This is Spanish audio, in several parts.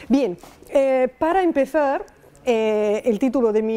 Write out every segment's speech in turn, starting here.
Bien, para empezar, el título de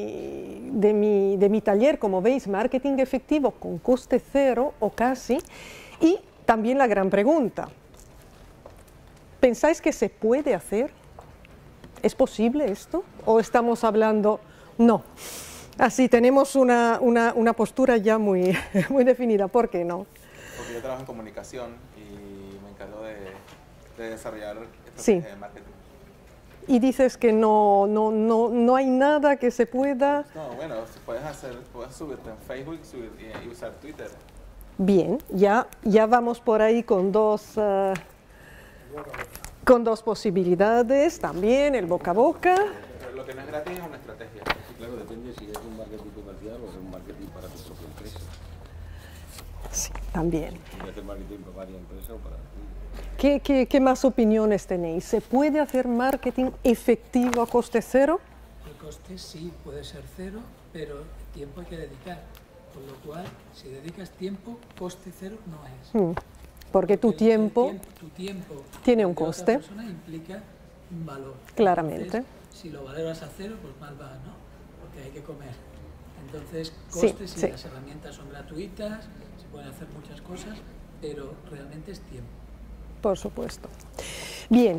mi taller, como veis, marketing efectivo con coste cero o casi, y también la gran pregunta, ¿pensáis que se puede hacer? ¿Es posible esto? ¿O estamos hablando? No. Así tenemos una postura ya muy, muy definida. ¿Por qué no? Porque yo trabajo en comunicación y me encargo de desarrollar Sí. estrategias de marketing. Y dices que no hay nada que se pueda... No, bueno, puedes subirte en Facebook y usar Twitter. Bien, ya vamos por ahí con dos posibilidades también, el boca a boca. Pero lo que no es gratis es una estrategia. Sí, claro, depende si es un marketing comercial o es un marketing para tu propia empresa. Sí, también. Si hacer marketing para varias empresas o para ti. ¿Qué más opiniones tenéis? ¿Se puede hacer marketing efectivo a coste cero? El coste sí puede ser cero, pero tiempo hay que dedicar. Con lo cual, si dedicas tiempo, coste cero no es. Porque tu tiempo tiene un coste. La persona implica un valor. Claramente. Entonces, si lo valoras a cero, pues mal va, ¿no? Porque hay que comer. Entonces, costes sí, las herramientas son gratuitas, se pueden hacer muchas cosas, pero realmente es tiempo. Por supuesto. Bien.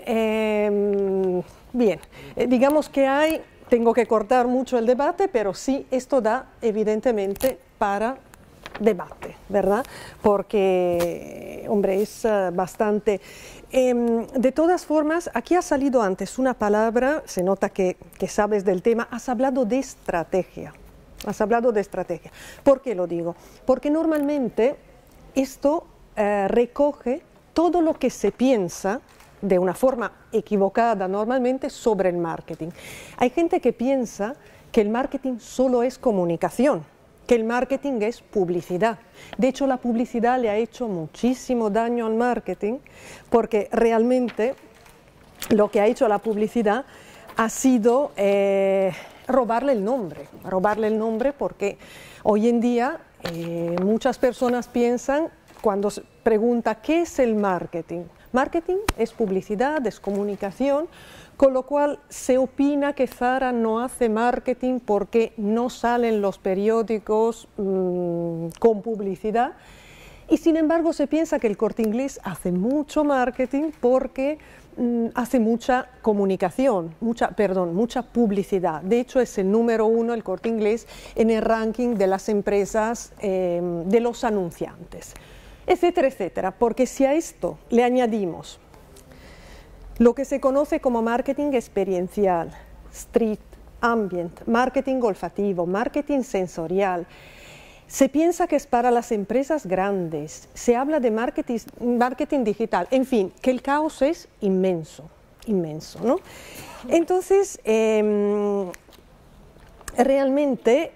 Digamos que tengo que cortar mucho el debate, pero sí, esto da evidentemente para debate, ¿verdad? Porque, hombre, es bastante... de todas formas, aquí ha salido antes una palabra, se nota que sabes del tema, has hablado de estrategia. ¿Por qué lo digo? Porque normalmente esto recoge todo lo que se piensa de una forma equivocada normalmente sobre el marketing. Hay gente que piensa que el marketing solo es comunicación, que el marketing es publicidad. De hecho, la publicidad le ha hecho muchísimo daño al marketing, porque realmente lo que ha hecho la publicidad ha sido robarle el nombre, porque hoy en día muchas personas piensan, cuando se pregunta ¿qué es el marketing? Marketing es publicidad, es comunicación, con lo cual se opina que Zara no hace marketing porque no salen los periódicos con publicidad, y sin embargo se piensa que el Corte Inglés hace mucho marketing porque hace mucha comunicación, mucha publicidad. De hecho es el número 1 el Corte Inglés en el ranking de las empresas, de los anunciantes, etcétera, etcétera, porque si a esto le añadimos lo que se conoce como marketing experiencial, street, ambient, marketing olfativo, marketing sensorial, se piensa que es para las empresas grandes, se habla de marketing digital, en fin, que el caos es inmenso, ¿no? Entonces, realmente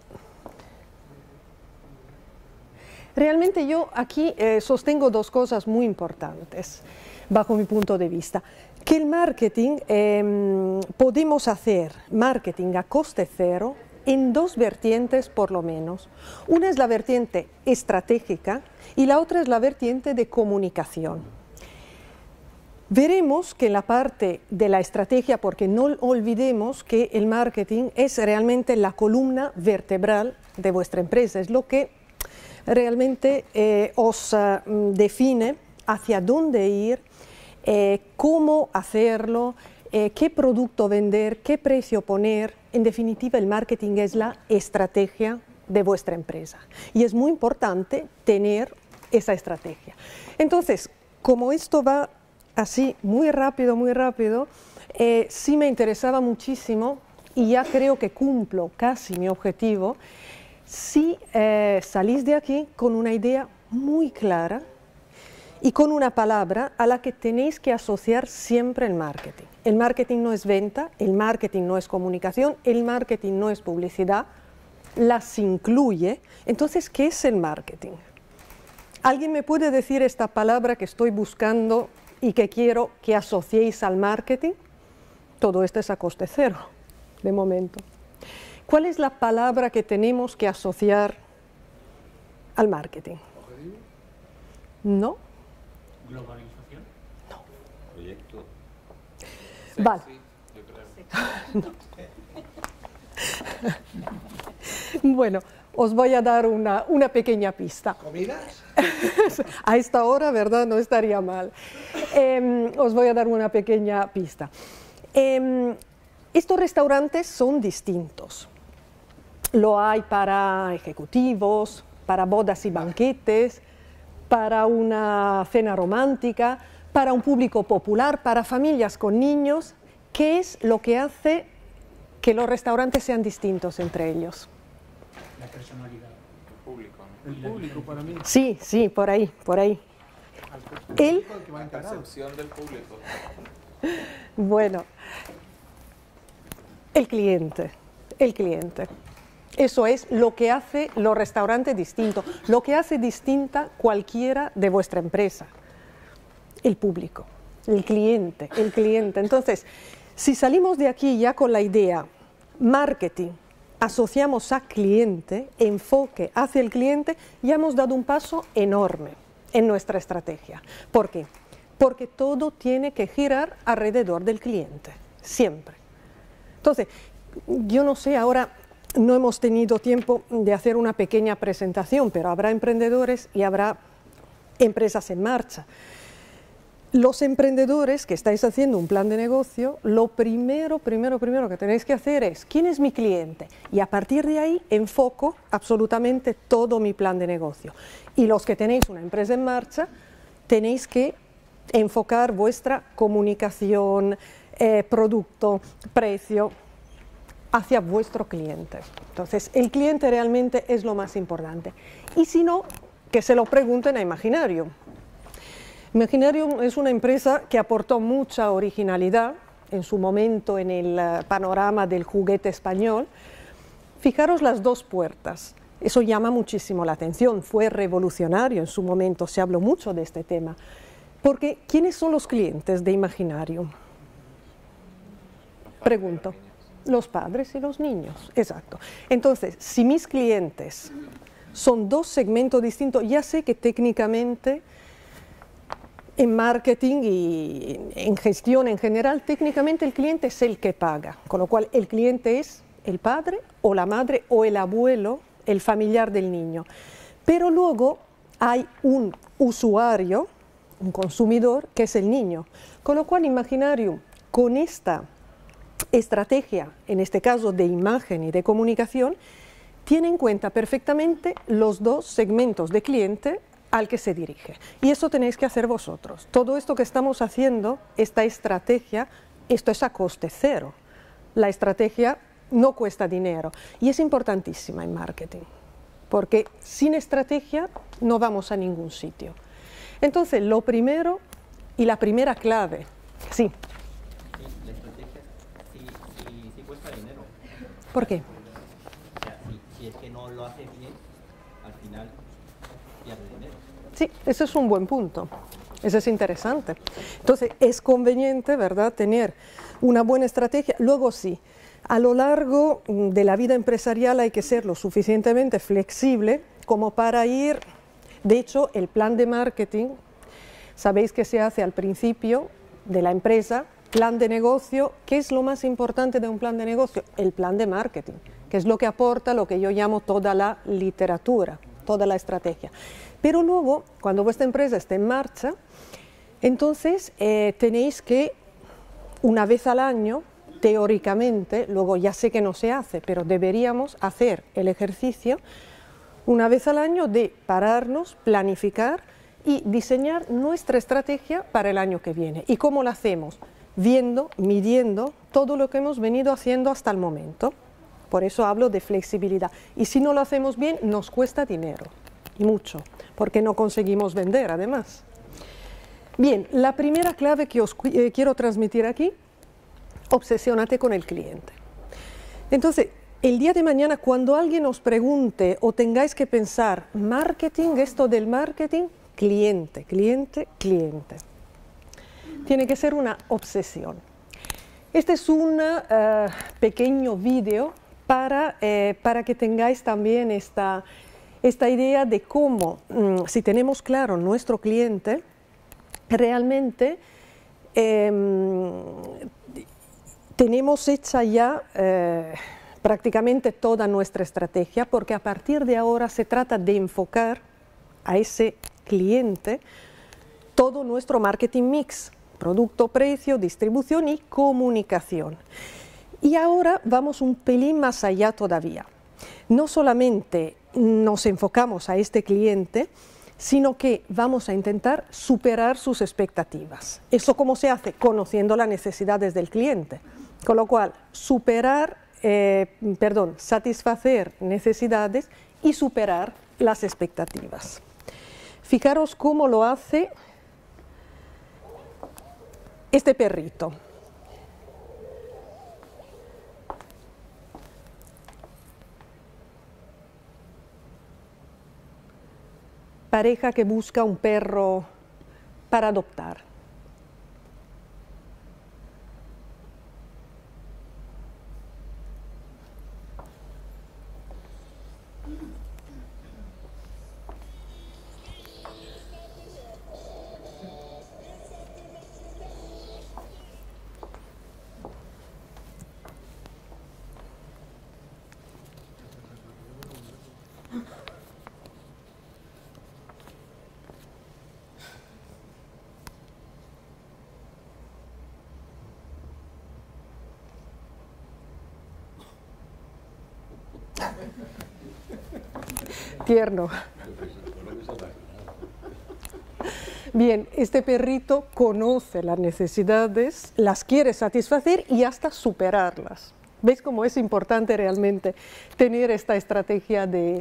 yo aquí sostengo dos cosas muy importantes, bajo mi punto de vista. Que el marketing, podemos hacer marketing a coste cero en dos vertientes por lo menos. Una es la vertiente estratégica y la otra es la vertiente de comunicación. Veremos que en la parte de la estrategia, porque no olvidemos que el marketing es realmente la columna vertebral de vuestra empresa, es lo que realmente os define hacia dónde ir, cómo hacerlo, qué producto vender, qué precio poner. En definitiva, el marketing es la estrategia de vuestra empresa y es muy importante tener esa estrategia. Entonces, como esto va así muy rápido, sí me interesaba muchísimo, y ya creo que cumplo casi mi objetivo, si salís de aquí con una idea muy clara y con una palabra a la que tenéis que asociar siempre el marketing. El marketing no es venta, el marketing no es comunicación, el marketing no es publicidad, las incluye. Entonces, ¿qué es el marketing? ¿Alguien me puede decir esta palabra que estoy buscando y que quiero que asociéis al marketing? Todo esto es a coste cero, de momento. ¿Cuál es la palabra que tenemos que asociar al marketing? ¿Objetivo? No. ¿Globalización? No. Proyecto. Vale. Sí, yo creo. Bueno, os voy a dar una pequeña pista. ¿Comidas? A esta hora, ¿verdad? No estaría mal. Os voy a dar una pequeña pista. Estos restaurantes son distintos. Lo hay para ejecutivos, para bodas y banquetes, para una cena romántica, para un público popular, para familias con niños. ¿Qué es lo que hace que los restaurantes sean distintos entre ellos? La personalidad. El público, ¿no? El público para mí. Sí, sí, por ahí, por ahí. El que va La encarado. percepción del público. Bueno, el cliente, el cliente. Eso es lo que hace los restaurantes distintos, lo que hace distinta cualquiera de vuestra empresa. El público, el cliente, el cliente. Entonces, si salimos de aquí ya con la idea marketing, asociamos a cliente, enfoque hacia el cliente, ya hemos dado un paso enorme en nuestra estrategia. ¿Por qué? Porque todo tiene que girar alrededor del cliente, siempre. Entonces, yo no sé, ahora no hemos tenido tiempo de hacer una pequeña presentación, pero habrá emprendedores y habrá empresas en marcha. Los emprendedores que estáis haciendo un plan de negocio, lo primero que tenéis que hacer es, ¿quién es mi cliente? Y a partir de ahí enfoco absolutamente todo mi plan de negocio. Y los que tenéis una empresa en marcha, tenéis que enfocar vuestra comunicación, producto, precio, hacia vuestro cliente. Entonces, el cliente realmente es lo más importante. Y si no, que se lo pregunten a Imaginarium. Imaginarium es una empresa que aportó mucha originalidad en su momento en el panorama del juguete español. Fijaros las dos puertas, eso llama muchísimo la atención, fue revolucionario en su momento, se habló mucho de este tema. Porque, ¿quiénes son los clientes de Imaginarium? Pregunto. Los padres y los niños, exacto. Entonces, si mis clientes son dos segmentos distintos, ya sé que técnicamente en marketing y en gestión en general, técnicamente el cliente es el que paga, con lo cual el cliente es el padre o la madre o el abuelo, el familiar del niño. Pero luego hay un usuario, un consumidor, que es el niño. Con lo cual Imaginarium, con esta estrategia, en este caso de imagen y de comunicación, tiene en cuenta perfectamente los dos segmentos de cliente al que se dirige. Y eso tenéis que hacer vosotros. Todo esto que estamos haciendo, esta estrategia, esto es a coste cero. La estrategia no cuesta dinero y es importantísima en marketing, porque sin estrategia no vamos a ningún sitio. Entonces, lo primero y la primera clave, sí. La estrategia sí cuesta dinero. ¿Por qué? O sea, si es que no lo hace bien, al final pierde dinero. Sí, ese es un buen punto. Eso es interesante. Entonces, es conveniente, ¿verdad?, tener una buena estrategia. Luego sí, a lo largo de la vida empresarial hay que ser lo suficientemente flexible como para ir. De hecho, el plan de marketing, sabéis que se hace al principio de la empresa, plan de negocio. ¿Qué es lo más importante de un plan de negocio? El plan de marketing, que es lo que aporta lo que yo llamo toda la literatura, toda la estrategia. Pero luego, cuando vuestra empresa esté en marcha, entonces tenéis que, una vez al año, teóricamente, luego ya sé que no se hace, pero deberíamos hacer el ejercicio una vez al año de pararnos, planificar y diseñar nuestra estrategia para el año que viene. ¿Y cómo lo hacemos? Viendo, midiendo todo lo que hemos venido haciendo hasta el momento. Por eso hablo de flexibilidad. Y si no lo hacemos bien, nos cuesta dinero, y mucho, porque no conseguimos vender además. Bien, la primera clave que os quiero transmitir aquí, obsesiónate con el cliente. Entonces, el día de mañana, cuando alguien os pregunte o tengáis que pensar, marketing, esto del marketing, cliente, cliente, cliente. Tiene que ser una obsesión. Este es un pequeño vídeo para que tengáis también esta idea de cómo, si tenemos claro nuestro cliente, realmente tenemos hecha ya prácticamente toda nuestra estrategia, porque a partir de ahora se trata de enfocar a ese cliente todo nuestro marketing mix, producto, precio, distribución y comunicación. Y ahora vamos un pelín más allá todavía. No solamente nos enfocamos a este cliente, sino que vamos a intentar superar sus expectativas. ¿Eso cómo se hace? Conociendo las necesidades del cliente. Con lo cual, satisfacer necesidades y superar las expectativas. Fijaros cómo lo hace este perrito. Pareja que busca un perro para adoptar. Tierno. Bien, este perrito conoce las necesidades, las quiere satisfacer y hasta superarlas. ¿Veis cómo es importante realmente tener esta estrategia de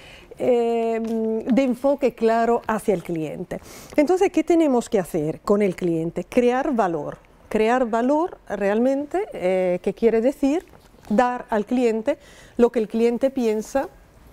enfoque claro hacia el cliente? Entonces, ¿qué tenemos que hacer con el cliente? Crear valor. Crear valor realmente, ¿qué quiere decir? Dar al cliente lo que el cliente piensa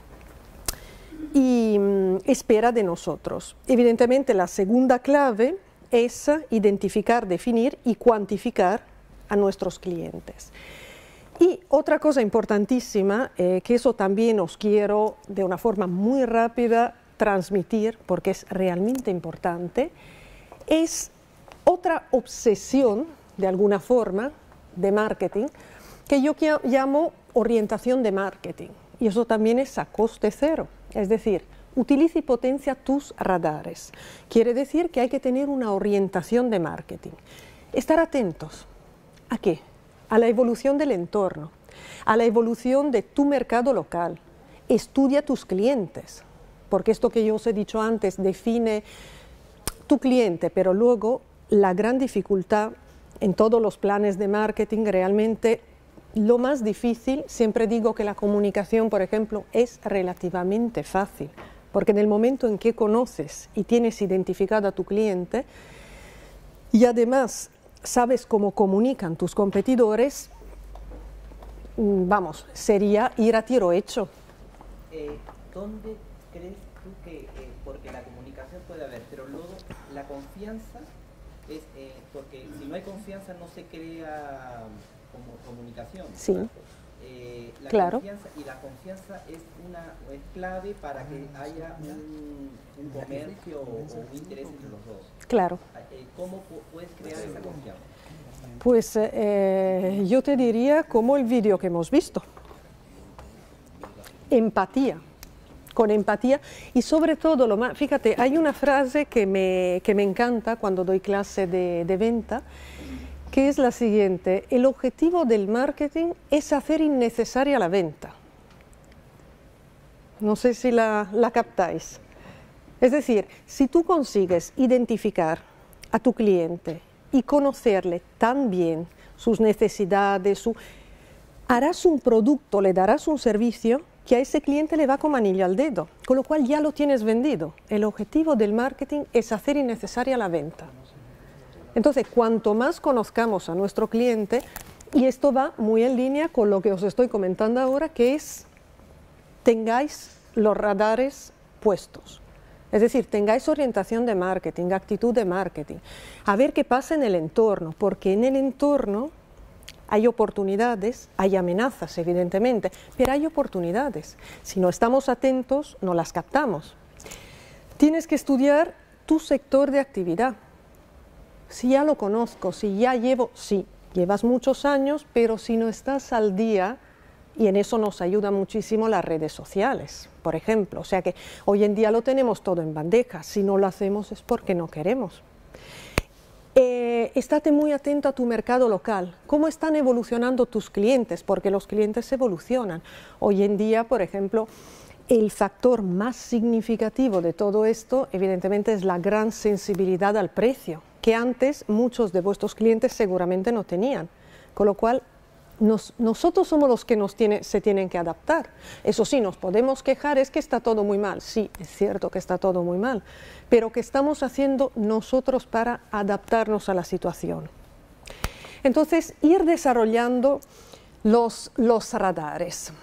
y espera de nosotros. Evidentemente, la segunda clave es identificar, definir y cuantificar a nuestros clientes. Y otra cosa importantísima, que eso también os quiero de una forma muy rápida transmitir, porque es realmente importante, es otra obsesión, de alguna forma, de marketing, que yo llamo orientación de marketing. Y eso también es a coste cero. Es decir, utiliza y potencia tus radares. Quiere decir que hay que tener una orientación de marketing. Estar atentos. ¿A qué? A la evolución del entorno, a la evolución de tu mercado local. Estudia tus clientes, porque esto que yo os he dicho antes define tu cliente, pero luego la gran dificultad en todos los planes de marketing realmente. Lo más difícil, siempre digo que la comunicación, por ejemplo, es relativamente fácil, porque en el momento en que conoces y tienes identificado a tu cliente y además sabes cómo comunican tus competidores, vamos, sería ir a tiro hecho. ¿Dónde crees tú que, porque la comunicación puede haber, pero luego la confianza es, porque si no hay confianza no se crea como comunicación. Sí. La claro. Confianza, y la confianza es clave para que haya un comercio o un interés entre los dos. Claro. ¿Cómo puedes crear esa confianza? Pues yo te diría como el vídeo que hemos visto. Empatía. Con empatía y sobre todo, fíjate, hay una frase que me encanta cuando doy clase de venta, que es la siguiente: el objetivo del marketing es hacer innecesaria la venta. No sé si la captáis. Es decir, si tú consigues identificar a tu cliente y conocerle tan bien sus necesidades, harás un producto, le darás un servicio que a ese cliente le va como anillo al dedo, con lo cual ya lo tienes vendido. El objetivo del marketing es hacer innecesaria la venta. Entonces, cuanto más conozcamos a nuestro cliente, y esto va muy en línea con lo que os estoy comentando ahora, que es tengáis los radares puestos. Es decir, tengáis orientación de marketing, actitud de marketing. A ver qué pasa en el entorno, porque en el entorno hay oportunidades, hay amenazas, evidentemente, pero hay oportunidades. Si no estamos atentos, no las captamos. Tienes que estudiar tu sector de actividad. Si ya lo conozco, si ya llevo, sí, llevas muchos años, pero si no estás al día, y en eso nos ayuda muchísimo las redes sociales, por ejemplo. O sea que hoy en día lo tenemos todo en bandeja, si no lo hacemos es porque no queremos. Estate muy atento a tu mercado local, cómo están evolucionando tus clientes, porque los clientes evolucionan. Hoy en día, por ejemplo, el factor más significativo de todo esto, evidentemente, es la gran sensibilidad al precio, que antes muchos de vuestros clientes seguramente no tenían, con lo cual nosotros somos los que se tienen que adaptar. Eso sí, nos podemos quejar, es que está todo muy mal. Sí, es cierto que está todo muy mal, pero ¿qué estamos haciendo nosotros para adaptarnos a la situación? Entonces, ir desarrollando los radares.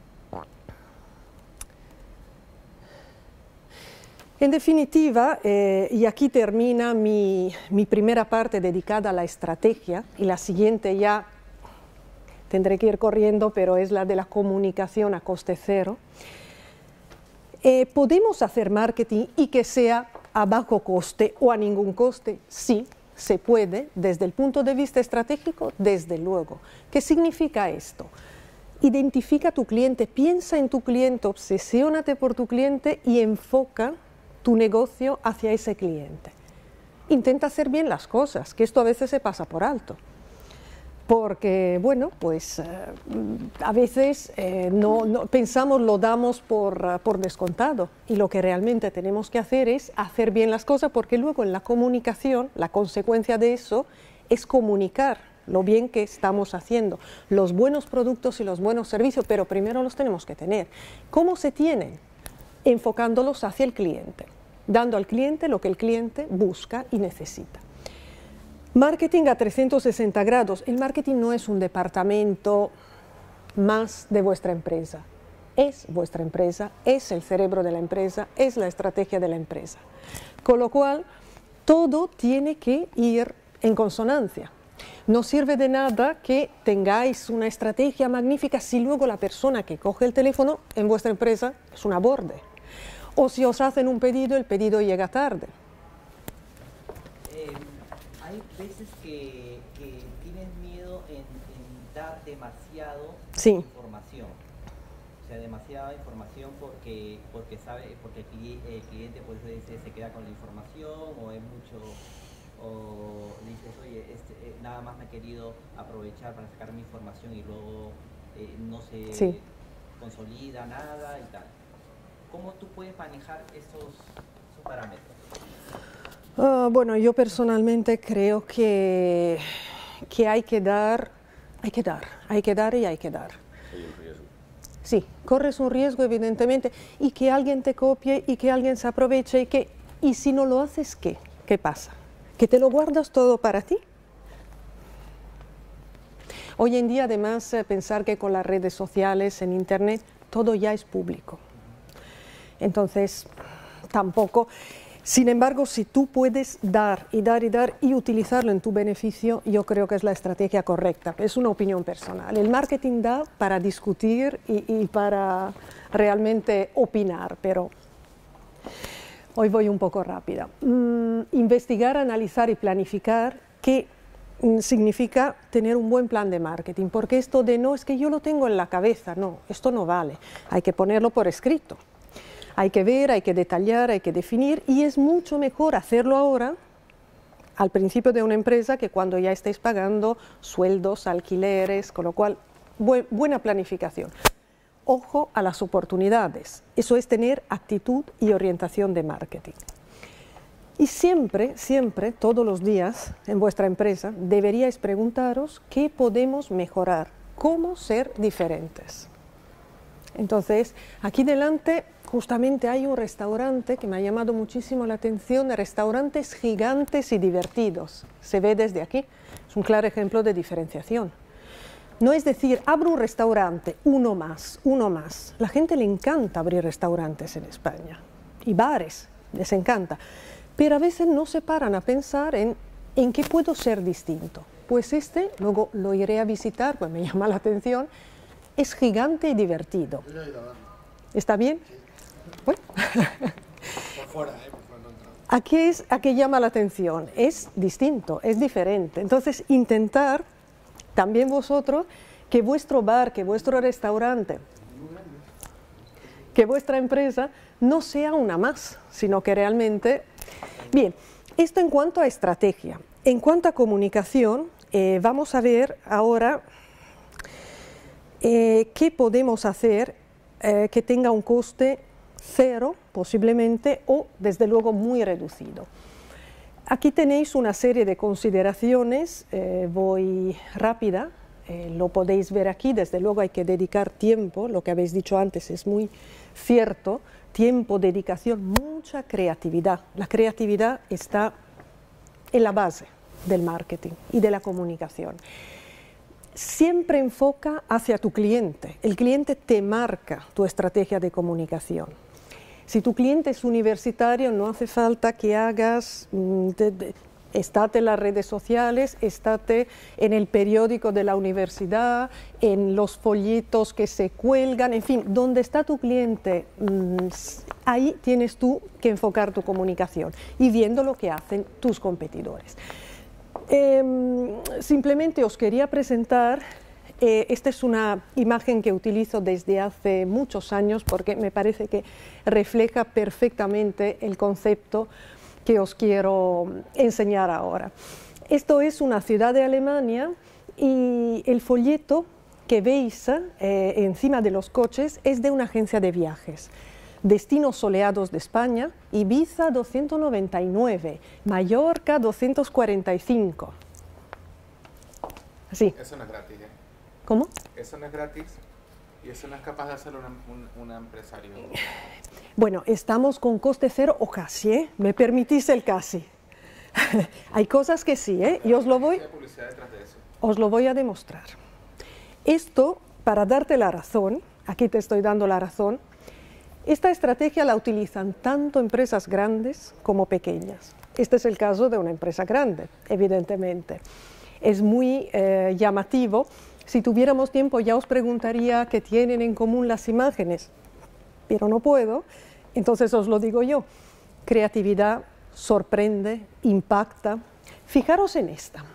En definitiva, y aquí termina mi primera parte dedicada a la estrategia, y la siguiente ya tendré que ir corriendo, pero es la de la comunicación a coste cero. ¿Podemos hacer marketing y que sea a bajo coste o a ningún coste? Sí, se puede, desde el punto de vista estratégico, desde luego. ¿Qué significa esto? Identifica a tu cliente, piensa en tu cliente, obsesiónate por tu cliente y enfoca tu negocio hacia ese cliente. Intenta hacer bien las cosas, que esto a veces se pasa por alto. Porque, bueno, pues a veces pensamos, lo damos por descontado, y lo que realmente tenemos que hacer es hacer bien las cosas, porque luego en la comunicación, la consecuencia de eso es comunicar lo bien que estamos haciendo, los buenos productos y los buenos servicios, pero primero los tenemos que tener. ¿Cómo se tienen? Enfocándolos hacia el cliente, dando al cliente lo que el cliente busca y necesita. Marketing a 360 grados. El marketing no es un departamento más de vuestra empresa. Es vuestra empresa, es el cerebro de la empresa, es la estrategia de la empresa. Con lo cual, todo tiene que ir en consonancia. No sirve de nada que tengáis una estrategia magnífica si luego la persona que coge el teléfono en vuestra empresa es una borde. O si os hacen un pedido, el pedido llega tarde. Hay veces que tienes miedo en dar demasiado información. O sea, demasiada información porque el cliente pues, se queda con la información o es mucho, o dices, oye, nada más me he querido aprovechar para sacar mi información y luego no se consolida nada y tal. ¿Cómo tú puedes manejar esos parámetros? Bueno, yo personalmente creo que hay que dar y hay que dar. Sí, corres un riesgo evidentemente, y que alguien te copie y que alguien se aproveche y si no lo haces, ¿qué pasa? ¿Que te lo guardas todo para ti? Hoy en día además pensar que con las redes sociales, en internet, todo ya es público. Entonces, tampoco. Sin embargo, si tú puedes dar y utilizarlo en tu beneficio, yo creo que es la estrategia correcta. Es una opinión personal. El marketing da para discutir y para realmente opinar, pero hoy voy un poco rápida. Investigar, analizar y planificar, ¿qué significa tener un buen plan de marketing? Porque esto de no, es que yo lo tengo en la cabeza, no, esto no vale. Hay que ponerlo por escrito. Hay que ver, hay que detallar, hay que definir, y es mucho mejor hacerlo ahora, al principio de una empresa, que cuando ya estéis pagando sueldos, alquileres, con lo cual, buena planificación. Ojo a las oportunidades, eso es tener actitud y orientación de marketing. Y siempre, todos los días en vuestra empresa, deberíais preguntaros qué podemos mejorar, cómo ser diferentes. Entonces, aquí delante justamente hay un restaurante que me ha llamado muchísimo la atención, restaurantes gigantes y divertidos. Se ve desde aquí, es un claro ejemplo de diferenciación. No es decir, abro un restaurante, uno más. La gente le encanta abrir restaurantes en España y bares, les encanta. Pero a veces no se paran a pensar en qué puedo ser distinto. Pues luego lo iré a visitar, pues me llama la atención. Es gigante y divertido. ¿Está bien? Bueno. Por fuera no entramos. ¿A qué llama la atención? Es distinto, es diferente. Entonces, intentar también vosotros, que vuestro bar, que vuestro restaurante, que vuestra empresa no sea una más, sino que realmente... Bien, esto en cuanto a estrategia. En cuanto a comunicación, vamos a ver ahora qué podemos hacer que tenga un coste cero, posiblemente, o desde luego muy reducido. Aquí tenéis una serie de consideraciones, voy rápida, lo podéis ver aquí, desde luego hay que dedicar tiempo, lo que habéis dicho antes es muy cierto, tiempo, dedicación, mucha creatividad. La creatividad está en la base del marketing y de la comunicación. Siempre enfoca hacia tu cliente, el cliente te marca tu estrategia de comunicación. Si tu cliente es universitario, no hace falta que hagas, estate en las redes sociales, estate en el periódico de la universidad, en los folletos que se cuelgan, en fin, donde está tu cliente, ahí tienes tú que enfocar tu comunicación y viendo lo que hacen tus competidores. Simplemente os quería presentar. Esta es una imagen que utilizo desde hace muchos años porque me parece que refleja perfectamente el concepto que os quiero enseñar ahora. Esto es una ciudad de Alemania y el folleto que veis encima de los coches es de una agencia de viajes. Destinos soleados de España, Ibiza 299, Mallorca 245. Así. Eso no es gratis, ¿eh? ¿Cómo? Eso no es gratis y eso no es capaz de hacerlo un empresario. Bueno, estamos con coste cero o casi, ¿eh? ¿Me permitís el casi? Hay cosas que sí, ¿eh? Y os lo voy a demostrar. Esto, para darte la razón, aquí te estoy dando la razón, esta estrategia la utilizan tanto empresas grandes como pequeñas. Este es el caso de una empresa grande, evidentemente. Es muy llamativo. Si tuviéramos tiempo ya os preguntaría qué tienen en común las imágenes, pero no puedo, entonces os lo digo yo. Creatividad, sorprende, impacta. Fijaros en esta.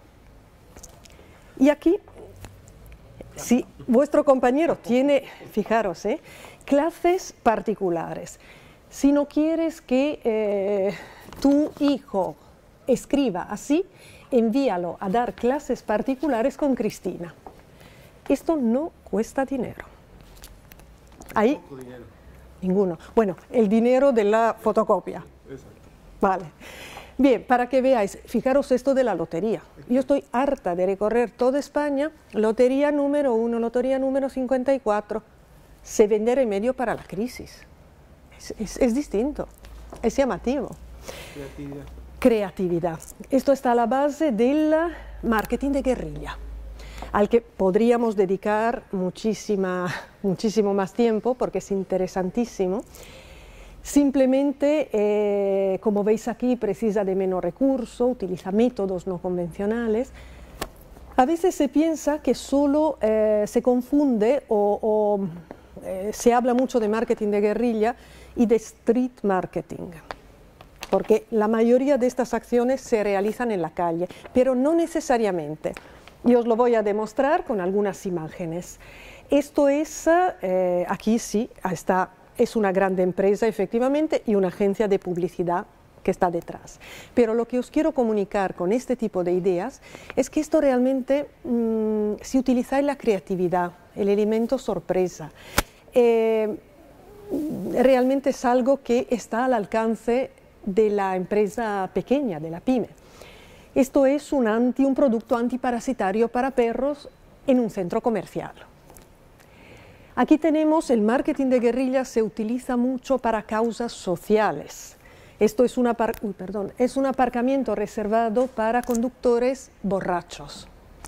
Y aquí, si vuestro compañero tiene, fijaros, clases particulares. Si no quieres que tu hijo escriba así, envíalo a dar clases particulares con Cristina. Esto no cuesta dinero. Ahí, ninguno. Bueno, el dinero de la fotocopia. Exacto. Vale. Bien, para que veáis, fijaros esto de la lotería. Yo estoy harta de recorrer toda España, lotería número 1, lotería número 54. Se vende remedio para la crisis. Es distinto, es llamativo. Creatividad. Creatividad. Esto está a la base del marketing de guerrilla, al que podríamos dedicar muchísimo más tiempo porque es interesantísimo. Simplemente, como veis aquí, precisa de menos recursos, utiliza métodos no convencionales. A veces se piensa que solo se confunde o se habla mucho de marketing de guerrilla y de street marketing, porque la mayoría de estas acciones se realizan en la calle, pero no necesariamente. Y os lo voy a demostrar con algunas imágenes. Esto es, aquí sí, es una grande empresa efectivamente y una agencia de publicidad que está detrás. Pero lo que os quiero comunicar con este tipo de ideas es que esto realmente, si utilizáis la creatividad, el elemento sorpresa, realmente es algo que está al alcance de la empresa pequeña, de la pyme. Esto es un producto antiparasitario para perros en un centro comercial. Aquí tenemos el marketing de guerrilla, se utiliza mucho para causas sociales. Esto es un aparcamiento reservado para conductores borrachos.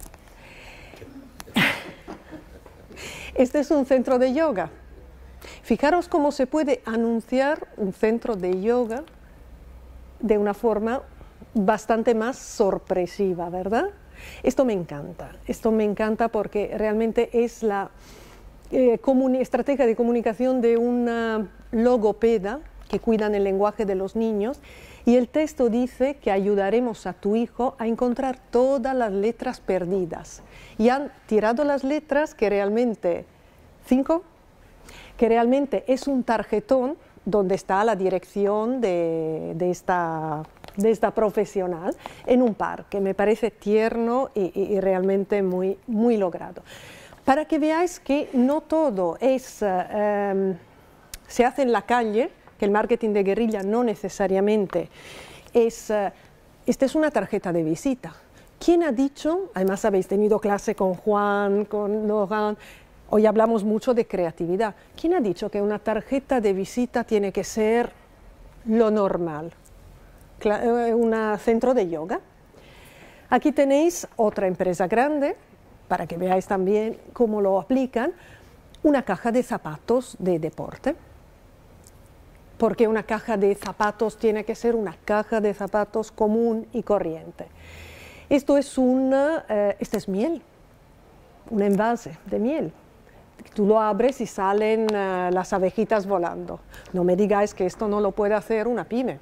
Este es un centro de yoga. Fijaros cómo se puede anunciar un centro de yoga de una forma bastante más sorpresiva, ¿verdad? Esto me encanta porque realmente es la estrategia de comunicación de una logopeda que cuidan el lenguaje de los niños, y el texto dice que ayudaremos a tu hijo a encontrar todas las letras perdidas. Y han tirado las letras que realmente, 5, que realmente es un tarjetón donde está la dirección de esta profesional en un parque. Me parece tierno y realmente muy, muy logrado. Para que veáis que no todo se hace en la calle, que el marketing de guerrilla no necesariamente es... esta es una tarjeta de visita. ¿Quién ha dicho, además habéis tenido clase con Juan, con Laurent, hoy hablamos mucho de creatividad, ¿quién ha dicho que una tarjeta de visita tiene que ser lo normal? Un centro de yoga. Aquí tenéis otra empresa grande, para que veáis también cómo lo aplican, una caja de zapatos de deporte. Porque una caja de zapatos tiene que ser una caja de zapatos común y corriente. Esto es esta es miel, un envase de miel. Tú lo abres y salen las abejitas volando. No me digáis que esto no lo puede hacer una pyme.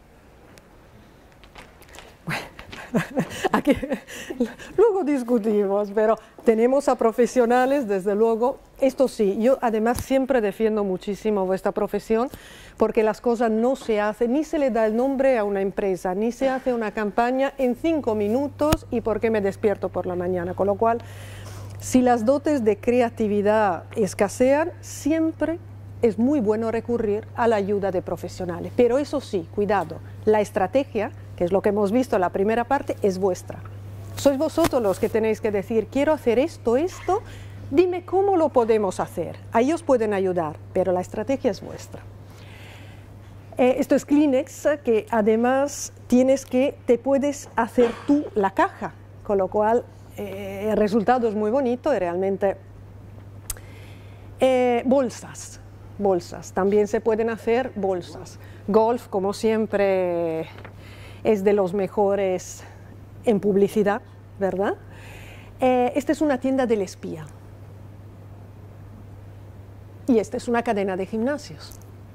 Aquí, luego discutimos, pero tenemos a profesionales, desde luego. Esto sí, yo además siempre defiendo muchísimo vuestra profesión, porque las cosas no se hacen, ni se le da el nombre a una empresa, ni se hace una campaña en 5 minutos y porque me despierto por la mañana, con lo cual, si las dotes de creatividad escasean, siempre es muy bueno recurrir a la ayuda de profesionales. Pero eso sí, cuidado, la estrategia, que es lo que hemos visto en la primera parte, es vuestra. Sois vosotros los que tenéis que decir, quiero hacer esto, dime cómo lo podemos hacer. A ellos pueden ayudar, pero la estrategia es vuestra. Esto es Kleenex, que además te puedes hacer tú la caja, con lo cual el resultado es muy bonito y realmente... bolsas, también se pueden hacer bolsas. Golf, como siempre, es de los mejores en publicidad, ¿verdad? Esta es una tienda del espía. Y esta es una cadena de gimnasios.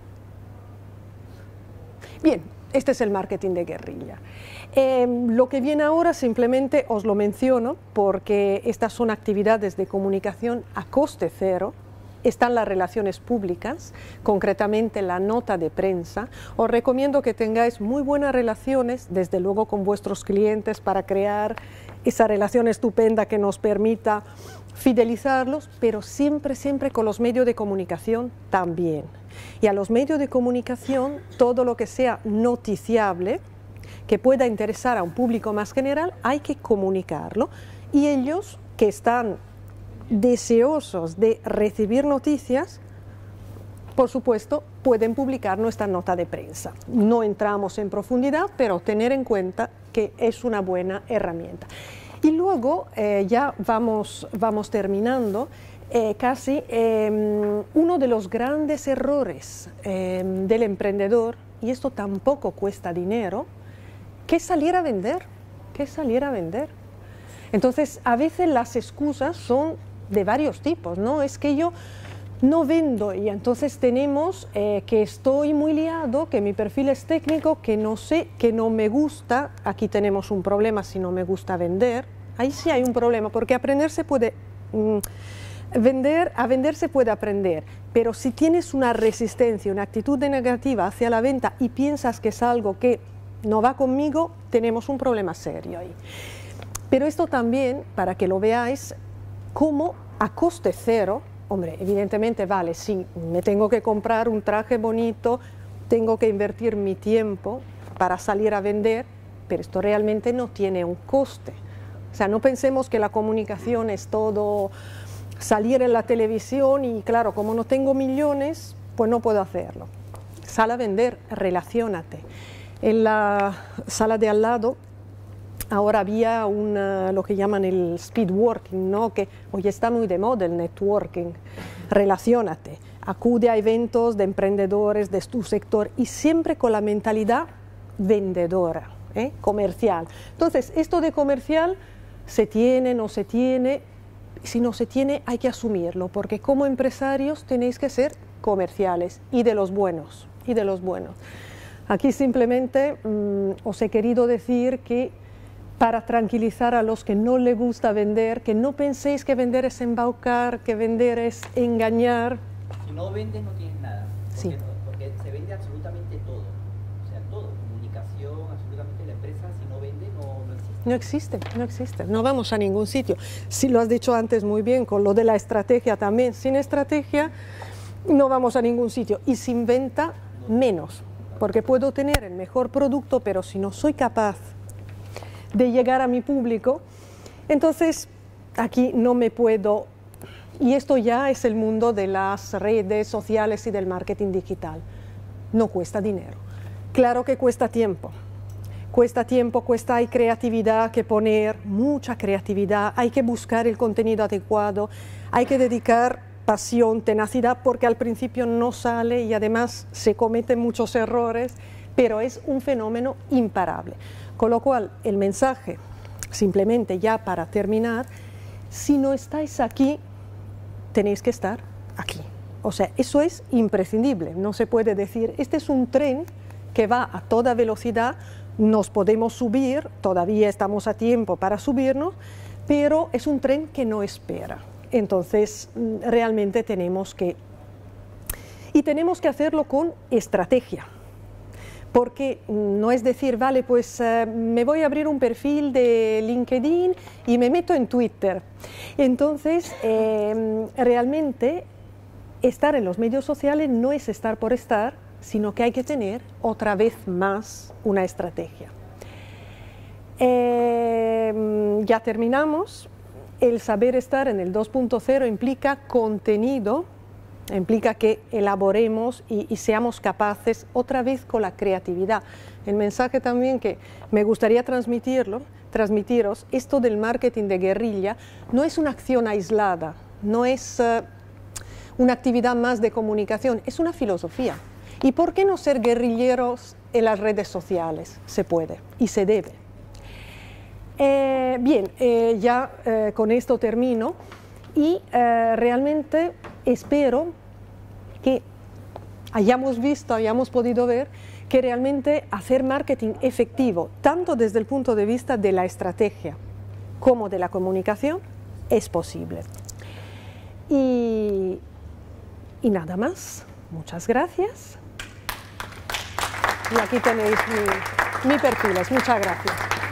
Bien, este es el marketing de guerrilla. Lo que viene ahora simplemente os lo menciono porque estas son actividades de comunicación a coste cero. Están las relaciones públicas, concretamente la nota de prensa. Os recomiendo que tengáis muy buenas relaciones, desde luego con vuestros clientes, para crear esa relación estupenda que nos permita fidelizarlos, pero siempre, siempre con los medios de comunicación también. Y a los medios de comunicación, todo lo que sea noticiable, que pueda interesar a un público más general, hay que comunicarlo. Y ellos, que están deseosos de recibir noticias, por supuesto, pueden publicar nuestra nota de prensa. No entramos en profundidad, pero tener en cuenta que es una buena herramienta. Y luego, ya vamos terminando, casi uno de los grandes errores del emprendedor, y esto tampoco cuesta dinero, que es salir a vender, Entonces, a veces las excusas son de varios tipos, ¿no? Es que yo no vendo y entonces tenemos que estoy muy liado, que mi perfil es técnico, que no sé, que no me gusta. Aquí tenemos un problema si no me gusta vender. Ahí sí hay un problema, porque aprender se puede... a vender se puede aprender, pero si tienes una resistencia, una actitud negativa hacia la venta y piensas que es algo que no va conmigo, tenemos un problema serio ahí. Pero esto también, para que lo veáis, como a coste cero, hombre, evidentemente vale, sí, me tengo que comprar un traje bonito, tengo que invertir mi tiempo para salir a vender, pero esto realmente no tiene un coste. O sea, no pensemos que la comunicación es todo salir en la televisión y claro, como no tengo millones, pues no puedo hacerlo. Sal a vender, relaciónate. En la sala de al lado ahora había lo que llaman el speed working, ¿no? Que hoy está muy de moda el networking. Relaciónate, acude a eventos de emprendedores de tu sector y siempre con la mentalidad vendedora, comercial. Entonces, esto de comercial se tiene, no se tiene. Si no se tiene, hay que asumirlo, porque como empresarios tenéis que ser comerciales y de los buenos. y de los buenos. Aquí simplemente os he querido decir que para tranquilizar a los que no les gusta vender, que no penséis que vender es embaucar, que vender es engañar. Si no vendes no tienes nada, porque, Sí. porque se vende absolutamente todo, o sea, todo, comunicación, absolutamente la empresa, si no vende no existe. No existe, no existe, no vamos a ningún sitio. Si lo has dicho antes muy bien, con lo de la estrategia también, sin estrategia no vamos a ningún sitio y sin venta menos, porque puedo tener el mejor producto, pero si no soy capaz de llegar a mi público, entonces aquí no me puedo, y esto ya es el mundo de las redes sociales y del marketing digital, no cuesta dinero. Claro que cuesta tiempo, hay creatividad que poner, mucha creatividad, hay que buscar el contenido adecuado, hay que dedicar pasión, tenacidad, porque al principio no sale y además se cometen muchos errores, pero es un fenómeno imparable. Con lo cual, el mensaje, simplemente ya para terminar, si no estáis aquí, tenéis que estar aquí. O sea, eso es imprescindible, no se puede decir, este es un tren que va a toda velocidad, nos podemos subir, todavía estamos a tiempo para subirnos, pero es un tren que no espera. Entonces, realmente tenemos que hacerlo con estrategia. Porque no es decir, vale, pues me voy a abrir un perfil de LinkedIn y me meto en Twitter. Entonces, realmente, estar en los medios sociales no es estar por estar, sino que hay que tener otra vez más una estrategia. Ya terminamos. El saber estar en el 2.0 implica contenido, implica que elaboremos y seamos capaces otra vez con la creatividad. El mensaje también que me gustaría transmitiros, esto del marketing de guerrilla no es una acción aislada, no es una actividad más de comunicación, es una filosofía. ¿Y por qué no ser guerrilleros en las redes sociales? Se puede y se debe. Ya con esto termino. Y realmente espero que hayamos podido ver que realmente hacer marketing efectivo, tanto desde el punto de vista de la estrategia como de la comunicación, es posible. Y nada más, muchas gracias. Y aquí tenéis mi perfiles, muchas gracias.